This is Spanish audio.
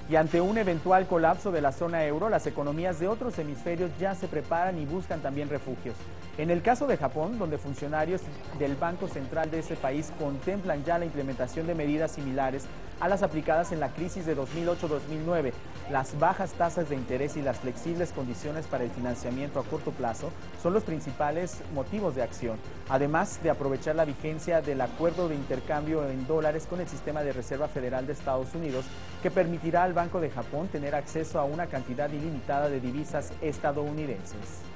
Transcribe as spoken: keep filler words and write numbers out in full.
Y ante un eventual colapso de la zona euro, las economías de otros hemisferios ya se preparan y buscan también refugios. En el caso de Japón, donde funcionarios del Banco Central de ese país contemplan ya la implementación de medidas similares a las aplicadas en la crisis de dos mil ocho dos mil nueve, las bajas tasas de interés y las flexibles condiciones para el financiamiento a corto plazo son los principales motivos de acción, además de aprovechar la vigencia del acuerdo de intercambio en dólares con el sistema de Reserva Federal de Estados Unidos, que permitirá al Banco de Japón tener acceso a una cantidad ilimitada de divisas estadounidenses.